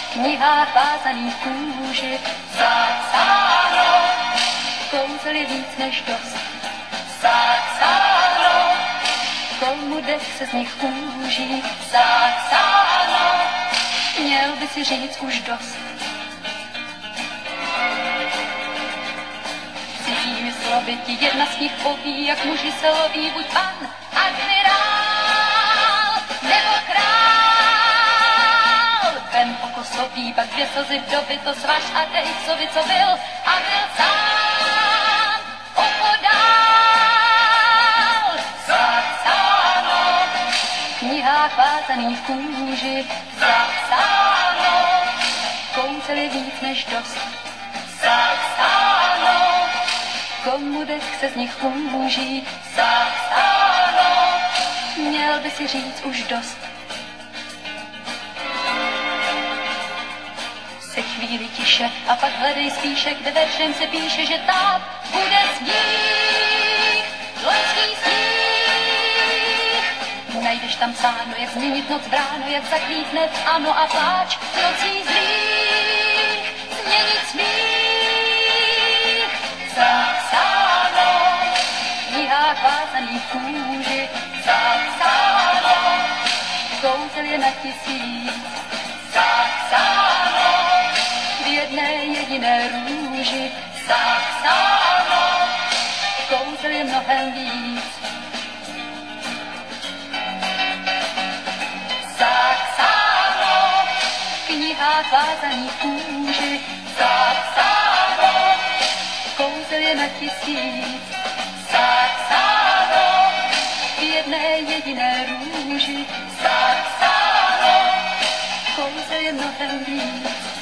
knihách vázaných kůži. Zapsáno, kouzel je víc než dost. Zapsáno, komu dech se z nich kůží. Zapsáno, měl by si říct už dost. Cizími slovy ti jedna z nich poví, jak muži se loví, buď pan admirál nebo král. Vem okosový, pak dvě slzy vdovy, to svaž a dej psovi, co byl a byl sám opodál. Zapsáno, v knihách vázaných kůži. Zapsáno, kouzel je víc než dost. Zapsáno, komu dech se z nich kůží. Zapsáno, měl by si říct už dost. Se chvíli tiše a pak hledej spíše, kde veršem se píše, že tam bude sníh, loňský sníh. Najdeš tam psáno, jak změnit noc v ráno, jak zaklítne v ano a pláč nocí zlých, změnit smích. Zapsáno, v knihách vázaných kůži. Zapsáno, kouzel je na tisíc. Zapsáno, v jedné jediné růži. Zapsáno, kouzel je mnohem víc. Zapsáno, v knihách vázaných kůži. Zapsáno, kouzel je na tisíc. Zapsáno, v jedné jediné růži. Zapsáno, kouzel je mnohem víc.